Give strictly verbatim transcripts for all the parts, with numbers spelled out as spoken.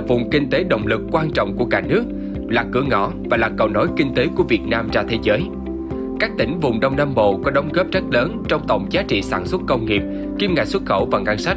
vùng kinh tế động lực quan trọng của cả nước, là cửa ngõ và là cầu nối kinh tế của Việt Nam ra thế giới. Các tỉnh vùng Đông Nam Bộ có đóng góp rất lớn trong tổng giá trị sản xuất công nghiệp, kim ngạch xuất khẩu và ngân sách.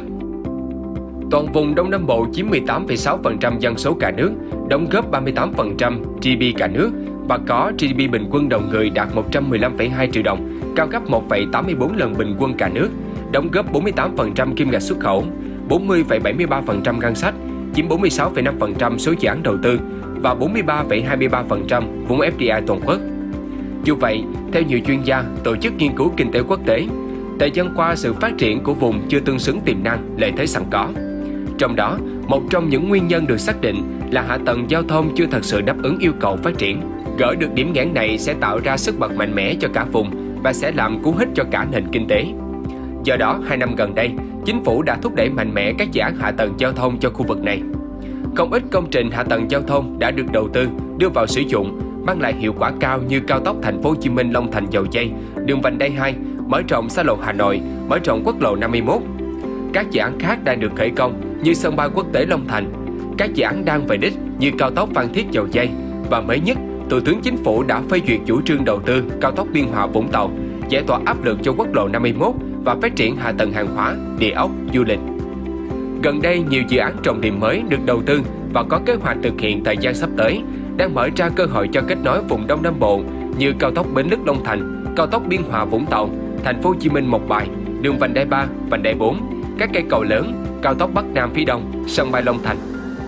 Toàn vùng Đông Nam Bộ chiếm mười tám phẩy sáu phần trăm dân số cả nước, đóng góp ba mươi tám phần trăm giê đê pê cả nước và có giê đê pê bình quân đầu người đạt một trăm mười lăm phẩy hai triệu đồng, cao gấp một phẩy tám mươi tư lần bình quân cả nước, đóng góp bốn mươi tám phần trăm kim ngạch xuất khẩu, bốn mươi phẩy bảy mươi ba phần trăm ngân sách, chiếm bốn mươi sáu phẩy năm phần trăm số dự án đầu tư và bốn mươi ba phẩy hai mươi ba phần trăm vốn ép đê i toàn quốc. Dù vậy, theo nhiều chuyên gia, tổ chức nghiên cứu kinh tế quốc tế, thời gian qua sự phát triển của vùng chưa tương xứng tiềm năng, lợi thế sẵn có. Trong đó, một trong những nguyên nhân được xác định là hạ tầng giao thông chưa thật sự đáp ứng yêu cầu phát triển. Gỡ được điểm nghẽn này sẽ tạo ra sức bật mạnh mẽ cho cả vùng và sẽ làm cú hích cho cả nền kinh tế. Do đó, hai năm gần đây, chính phủ đã thúc đẩy mạnh mẽ các dự án hạ tầng giao thông cho khu vực này. Không ít công trình hạ tầng giao thông đã được đầu tư, đưa vào sử dụng, mang lại hiệu quả cao như cao tốc Thành phố Hồ Chí Minh - Long Thành - Dầu Giây, đường vành đai hai, mở rộng xa lộ Hà Nội, mở rộng quốc lộ năm mươi mốt. Các dự án khác đang được khởi công như sân bay quốc tế Long Thành, các dự án đang về đích như cao tốc Phan Thiết - Dầu Giây và mới nhất, Thủ tướng Chính phủ đã phê duyệt chủ trương đầu tư cao tốc Biên Hòa - Vũng Tàu, giải tỏa áp lực cho quốc lộ năm mươi mốt và phát triển hạ tầng hàng hóa, địa ốc, du lịch. Gần đây, nhiều dự án trọng điểm mới được đầu tư và có kế hoạch thực hiện thời gian sắp tới, đang mở ra cơ hội cho kết nối vùng Đông Nam Bộ như cao tốc Bến Lức - Long Thành, cao tốc Biên Hòa - Vũng Tàu, Thành phố Hồ Chí Minh - Mộc Bài, đường vành đai ba, vành đai bốn, các cây cầu lớn, cao tốc Bắc Nam phía Đông, sân bay Long Thành.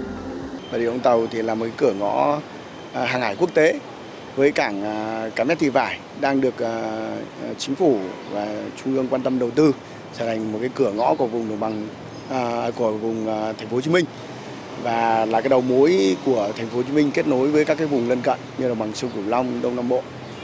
Bà Rịa Vũng Tàu thì là một cửa ngõ hàng hải quốc tế với cảng Cái Mép Thị Vải đang được chính phủ và trung ương quan tâm đầu tư, trở thành một cái cửa ngõ của vùng đồng bằng à, của vùng Thành phố Hồ Chí Minh và là cái đầu mối của Thành phố Hồ Chí Minh kết nối với các cái vùng lân cận như đồng bằng sông Cửu Long, Đông Nam Bộ.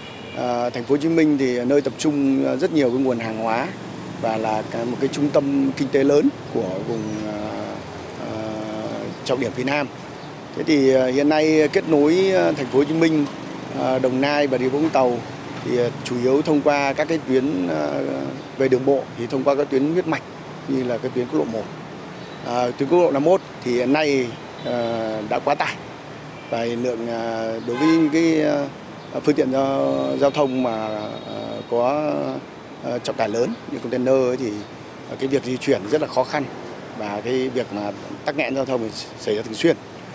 À, Thành phố Hồ Chí Minh thì nơi tập trung rất nhiều cái nguồn hàng hóa và là cái, một cái trung tâm kinh tế lớn của vùng à, à, trọng điểm phía Nam. Thế thì à, hiện nay kết nối Thành phố Hồ Chí Minh, à, Đồng Nai và Bà Rịa Vũng Tàu thì à, chủ yếu thông qua các cái tuyến à, về đường bộ thì thông qua các tuyến huyết mạch như là cái tuyến quốc lộ một. À, tuyến quốc lộ năm mươi mốt thì hiện nay à, đã quá tải và lượng à, đối với cái à, phương tiện giao, giao thông mà à, có à, trọng tải lớn như container ấy thì à, cái việc di chuyển rất là khó khăn và cái việc mà tắc nghẽn giao thông xảy ra thường xuyên.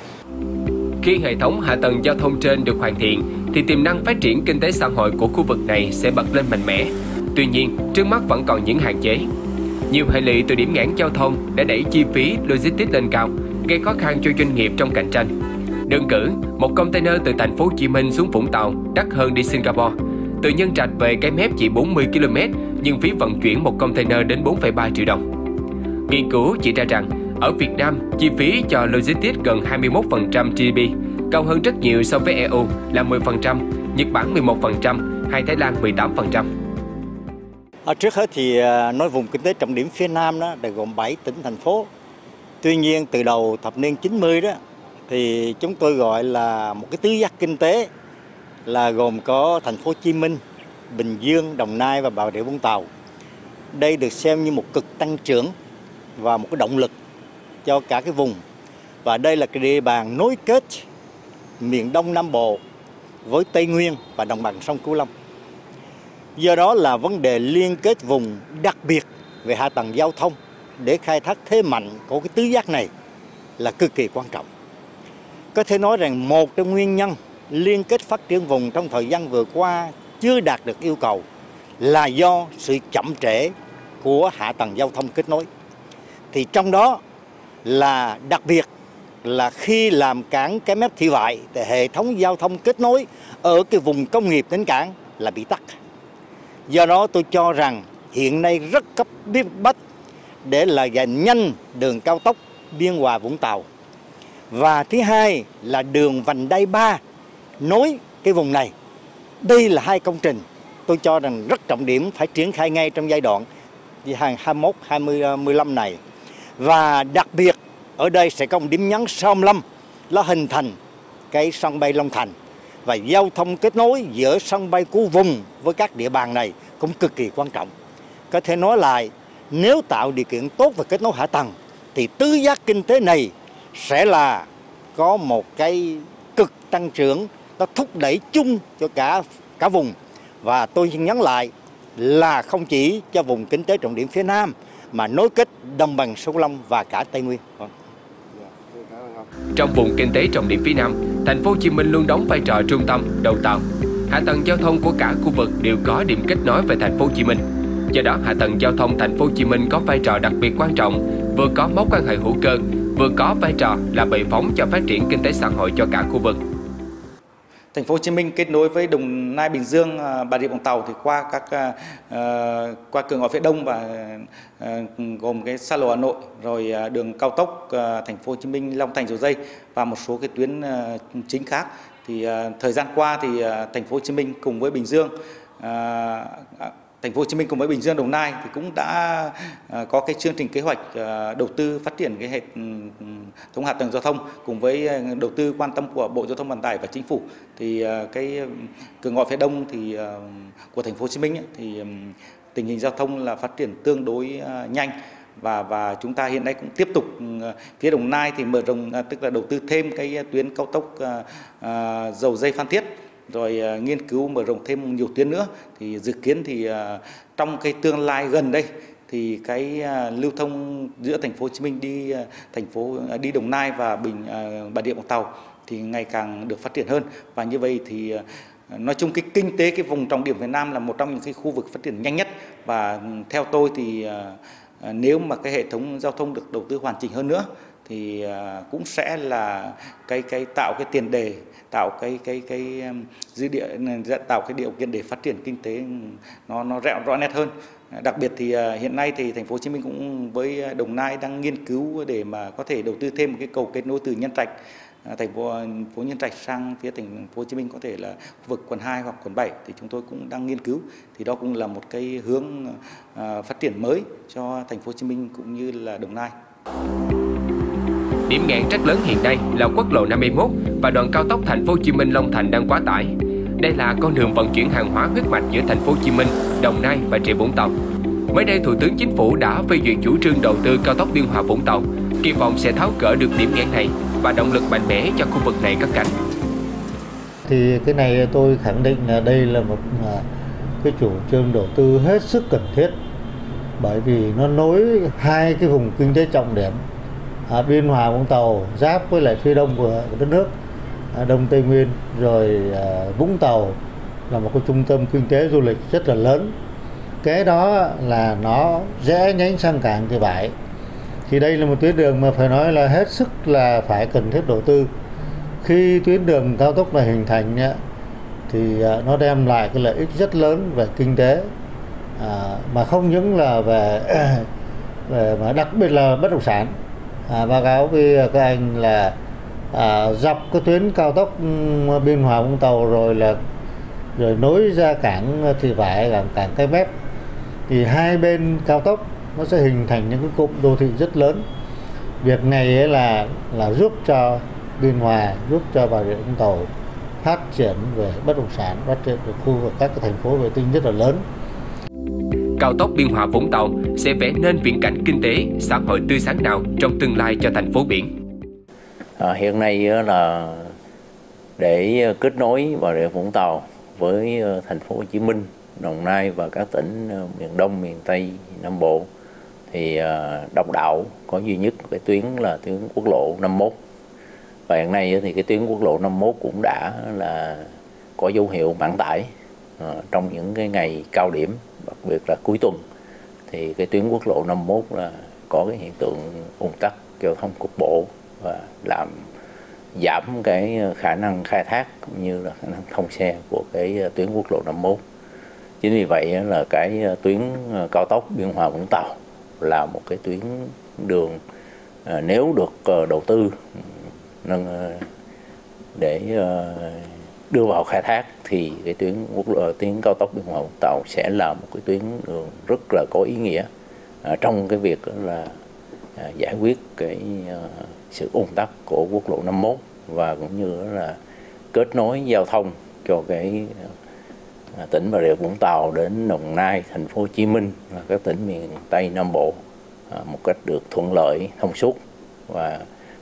Khi hệ thống hạ tầng giao thông trên được hoàn thiện thì tiềm năng phát triển kinh tế xã hội của khu vực này sẽ bật lên mạnh mẽ. Tuy nhiên, trước mắt vẫn còn những hạn chế. Nhiều hệ lụy từ điểm nghẽn giao thông đã đẩy chi phí logistics lên cao, gây khó khăn cho doanh nghiệp trong cạnh tranh. Đơn cử, một container từ Thành phố Hồ Chí Minh xuống Vũng Tàu đắt hơn đi Singapore. Từ Nhân Trạch về Cái Mép chỉ bốn mươi ki lô mét, nhưng phí vận chuyển một container đến bốn phẩy ba triệu đồng. Nghiên cứu chỉ ra rằng, ở Việt Nam, chi phí cho logistics gần hai mươi mốt phần trăm giê đê pê, cao hơn rất nhiều so với e u là mười phần trăm, Nhật Bản mười một phần trăm, hay Thái Lan mười tám phần trăm. À, trước hết thì nói vùng kinh tế trọng điểm phía Nam đó đã gồm bảy tỉnh thành phố. Tuy nhiên từ đầu thập niên chín mươi đó thì chúng tôi gọi là một cái tứ giác kinh tế là gồm có Thành phố Hồ Chí Minh, Bình Dương, Đồng Nai và Bà Rịa Vũng Tàu. Đây được xem như một cực tăng trưởng và một cái động lực cho cả cái vùng. Và đây là cái địa bàn nối kết miền Đông Nam Bộ với Tây Nguyên và đồng bằng sông Cửu Long. Do đó là vấn đề liên kết vùng đặc biệt về hạ tầng giao thông để khai thác thế mạnh của cái tứ giác này là cực kỳ quan trọng. Có thể nói rằng một trong nguyên nhân liên kết phát triển vùng trong thời gian vừa qua chưa đạt được yêu cầu là do sự chậm trễ của hạ tầng giao thông kết nối. Thì trong đó là đặc biệt là khi làm cảng Cái Mép Thị Vải thì hệ thống giao thông kết nối ở cái vùng công nghiệp đến cảng là bị tắc. Do đó tôi cho rằng hiện nay rất cấp bách để là giải nhanh đường cao tốc Biên Hòa Vũng Tàu. Và thứ hai là đường vành đai ba nối cái vùng này. Đây là hai công trình tôi cho rằng rất trọng điểm phải triển khai ngay trong giai đoạn hai mươi mốt hai mươi lăm này. Và đặc biệt ở đây sẽ có một điểm nhấn sáu mươi lăm là hình thành cái sân bay Long Thành. Và giao thông kết nối giữa sân bay của vùng với các địa bàn này cũng cực kỳ quan trọng. Có thể nói lại, nếu tạo điều kiện tốt về kết nối hạ tầng thì tứ giác kinh tế này sẽ là có một cái cực tăng trưởng, nó thúc đẩy chung cho cả cả vùng. Và tôi xin nhấn lại là không chỉ cho vùng kinh tế trọng điểm phía Nam mà nối kết đồng bằng sông Cửu Long và cả Tây Nguyên. Trong vùng kinh tế trọng điểm phía Nam, thành phố Hồ Chí Minh luôn đóng vai trò trung tâm, đầu tàu. Hạ tầng giao thông của cả khu vực đều có điểm kết nối về thành phố Hồ Chí Minh. Do đó, hạ tầng giao thông thành phố Hồ Chí Minh có vai trò đặc biệt quan trọng, vừa có mối quan hệ hữu cơ, vừa có vai trò là bệ phóng cho phát triển kinh tế xã hội cho cả khu vực. Thành phố Hồ Chí Minh kết nối với Đồng Nai, Bình Dương, Bà Rịa Vũng Tàu thì qua các uh, qua cửa ngõ phía đông và uh, gồm cái xa lộ Hà Nội, rồi uh, đường cao tốc uh, Thành phố Hồ Chí Minh, Long Thành, Dầu Giây và một số cái tuyến uh, chính khác. Thì uh, thời gian qua thì uh, Thành phố Hồ Chí Minh cùng với Bình Dương uh, Thành phố Hồ Chí Minh cùng với Bình Dương, Đồng Nai thì cũng đã có cái chương trình kế hoạch đầu tư phát triển cái hệ thống hạ tầng giao thông cùng với đầu tư quan tâm của Bộ Giao thông Vận tải và Chính phủ. Thì cái cửa ngõ phía đông thì của Thành phố Hồ Chí Minh thì tình hình giao thông là phát triển tương đối nhanh. Và và chúng ta hiện nay cũng tiếp tục phía Đồng Nai thì mở rộng, tức là đầu tư thêm cái tuyến cao tốc uh, Dầu Giây Phan Thiết, rồi uh, nghiên cứu mở rộng thêm nhiều tuyến nữa. Thì dự kiến thì uh, trong cái tương lai gần đây thì cái uh, lưu thông giữa Thành phố Hồ Chí Minh đi uh, thành phố uh, đi Đồng Nai và Bình uh, Bà Rịa Vũng Tàu thì ngày càng được phát triển hơn. Và như vậy thì uh, nói chung cái kinh tế cái vùng trọng điểm Việt Nam là một trong những cái khu vực phát triển nhanh nhất. Và theo tôi thì uh, nếu mà cái hệ thống giao thông được đầu tư hoàn chỉnh hơn nữa thì cũng sẽ là cái cái tạo cái tiền đề, tạo cái cái cái dư địa, tạo cái điều kiện để phát triển kinh tế nó nó rõ rõ nét hơn. Đặc biệt thì hiện nay thì Thành phố Hồ Chí Minh cũng với Đồng Nai đang nghiên cứu để mà có thể đầu tư thêm một cái cầu kết nối từ Nhân Trạch, thành phố phố Nhân Trạch sang phía Thành phố Hồ Chí Minh, có thể là khu vực quận hai hoặc quận bảy, thì chúng tôi cũng đang nghiên cứu. Thì đó cũng là một cái hướng uh, phát triển mới cho Thành phố Hồ Chí Minh cũng như là Đồng Nai. Điểm nghẽn rất lớn hiện nay là quốc lộ năm mươi mốt và đoạn cao tốc Thành phố Hồ Chí Minh Long Thành đang quá tải. Đây là con đường vận chuyển hàng hóa huyết mạch giữa Thành phố Hồ Chí Minh, Đồng Nai và Bà Rịa Vũng Tàu. Mới đây, Thủ tướng Chính phủ đã phê duyệt chủ trương đầu tư cao tốc Biên Hòa Vũng Tàu, kỳ vọng sẽ tháo gỡ được điểm nghẽn này và động lực mạnh mẽ cho khu vực này cất cánh. Thì cái này tôi khẳng định là đây là một cái chủ trương đầu tư hết sức cần thiết, bởi vì nó nối hai cái vùng kinh tế trọng điểm, à, Biên Hòa Vũng Tàu giáp với lại phía đông của đất nước, à, Đông Tây Nguyên, rồi à, Vũng Tàu là một cái trung tâm kinh tế du lịch rất là lớn. Cái đó là nó rẽ nhánh sang cảng Thị Vải. Thì đây là một tuyến đường mà phải nói là hết sức là phải cần thiết đầu tư. Khi tuyến đường cao tốc này hình thành thì nó đem lại cái lợi ích rất lớn về kinh tế, à, mà không những là về, về mà đặc biệt là bất động sản. À, báo cáo với các anh là à, dọc cái tuyến cao tốc Biên Hòa Vũng Tàu rồi là rồi nối ra cảng Thị Vải, cảng cảng Cái Mép, thì hai bên cao tốc nó sẽ hình thành những cái cụm đô thị rất lớn. Việc này ấy là là giúp cho Biên Hòa, giúp cho Bà Rịa Vũng Tàu phát triển về bất động sản, phát triển về khu vực các cái thành phố vệ tinh rất là lớn. Cao tốc Biên Hòa Vũng Tàu sẽ vẽ nên viễn cảnh kinh tế, xã hội tươi sáng nào trong tương lai cho thành phố biển. À, hiện nay là để kết nối Bà Rịa Vũng Tàu với Thành phố Hồ Chí Minh, Đồng Nai và các tỉnh miền Đông, miền Tây, Nam Bộ thì độc đạo có duy nhất cái tuyến là tuyến quốc lộ năm mươi mốt. Và hiện nay thì cái tuyến quốc lộ năm mươi mốt cũng đã là có dấu hiệu mãn tải. À, trong những cái ngày cao điểm, đặc biệt là cuối tuần, thì cái tuyến quốc lộ năm mươi mốt là có cái hiện tượng ùn tắc giao thông cục bộ và làm giảm cái khả năng khai thác cũng như là khả năng thông xe của cái tuyến quốc lộ năm mươi mốt. Chính vì vậy là cái tuyến cao tốc Biên Hòa Vũng Tàu là một cái tuyến đường à, nếu được đầu tư nâng để đưa vào khai thác thì cái tuyến quốc lộ tuyến cao tốc Biên Hòa Vũng Tàu sẽ là một cái tuyến đường rất là có ý nghĩa à, trong cái việc là à, giải quyết cái à, sự ùn tắc của quốc lộ năm mươi mốt và cũng như là kết nối giao thông cho cái à, tỉnh Bà Rịa Vũng Tàu đến Đồng Nai, Thành phố Hồ Chí Minh và các tỉnh miền Tây Nam Bộ à, một cách được thuận lợi, thông suốt và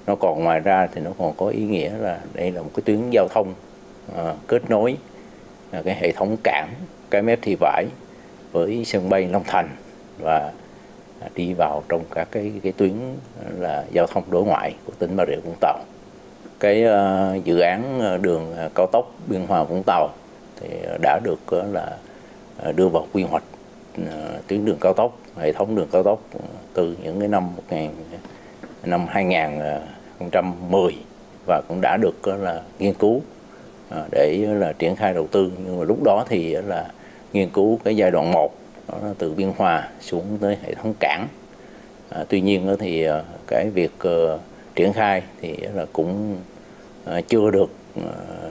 Nó còn ngoài ra thì nó còn có ý nghĩa là đây là một cái tuyến giao thông à, kết nối à, cái hệ thống cảng Cái Mép Thị Vải với sân bay Long Thành và đi vào trong các cái, cái tuyến là giao thông đối ngoại của tỉnh Bà Rịa Vũng Tàu. Cái uh, dự án đường cao tốc Biên Hòa Vũng Tàu thì đã được uh, là đưa vào quy hoạch uh, tuyến đường cao tốc, hệ thống đường cao tốc từ những cái năm một nghìn năm hai nghìn không trăm mười và cũng đã được uh, là nghiên cứu uh, để uh, là triển khai đầu tư, nhưng mà lúc đó thì uh, là nghiên cứu cái giai đoạn một, đó là từ Biên Hòa xuống tới hệ thống cảng. À, tuy nhiên uh, thì uh, cái việc uh, triển khai thì uh, là cũng uh, chưa được uh,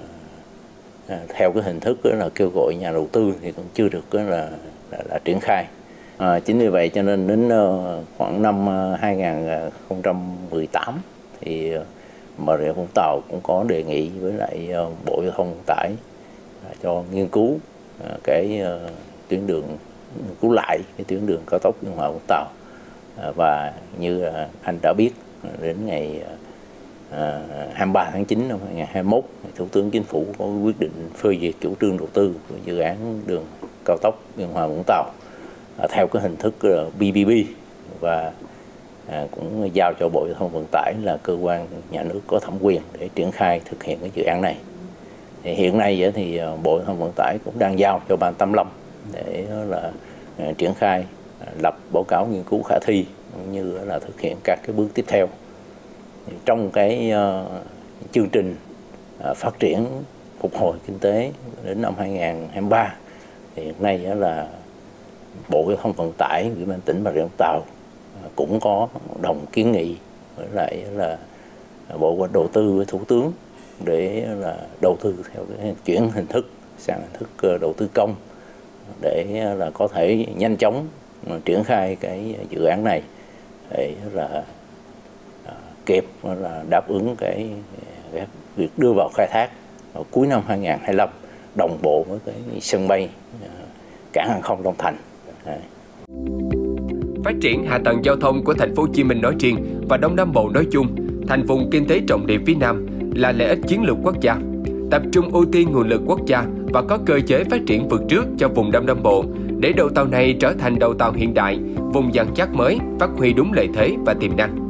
uh, theo cái hình thức uh, là kêu gọi nhà đầu tư thì cũng chưa được uh, là, là, là triển khai. À, chính vì vậy cho nên đến uh, khoảng năm uh, hai nghìn không trăm mười tám thì uh, Bà Rịa Vũng Tàu cũng có đề nghị với lại uh, Bộ Giao thông Vận tải uh, cho nghiên cứu uh, cái uh, tuyến đường nghiên cứu lại cái tuyến đường cao tốc Biên Hòa Vũng Tàu. À, và như uh, anh đã biết, đến ngày uh, hai mươi ba tháng chín năm hai nghìn không trăm hai mươi mốt, Thủ tướng Chính phủ có quyết định phê duyệt chủ trương đầu tư của dự án đường cao tốc Biên Hòa Vũng Tàu uh, theo cái hình thức uh, pê pê pê, và uh, cũng giao cho Bộ Giao thông Vận tải là cơ quan nhà nước có thẩm quyền để triển khai thực hiện cái dự án này. Thì hiện nay uh, thì uh, Bộ Giao thông Vận tải cũng đang giao cho Ban Tâm Lâm để uh, là uh, triển khai lập báo cáo nghiên cứu khả thi cũng như là thực hiện các cái bước tiếp theo. Trong cái uh, chương trình uh, phát triển phục hồi kinh tế đến năm hai nghìn không trăm hai mươi ba thì hiện nay uh, là Bộ Giao thông Vận tải, Ủy ban tỉnh Bà Rịa Vũng Tàu uh, cũng có đồng kiến nghị với lại là Bộ Đầu tư với Thủ tướng để là đầu tư theo cái chuyển hình thức sang hình thức uh, đầu tư công để uh, là có thể nhanh chóng triển khai cái dự án này để là à, kịp là đáp ứng cái, cái việc đưa vào khai thác vào cuối năm hai nghìn không trăm hai mươi lăm, đồng bộ với cái sân bay à, cảng hàng không Long Thành. Đấy. Phát triển hạ tầng giao thông của thành phố Hồ Chí Minh nói riêng và Đông Nam Bộ nói chung thành vùng kinh tế trọng điểm phía Nam là lợi ích chiến lược quốc gia. Tập trung ưu tiên nguồn lực quốc gia và có cơ chế phát triển vượt trước cho vùng Đông Nam Bộ để đầu tàu này trở thành đầu tàu hiện đại, vùng dàn chắc mới, phát huy đúng lợi thế và tiềm năng.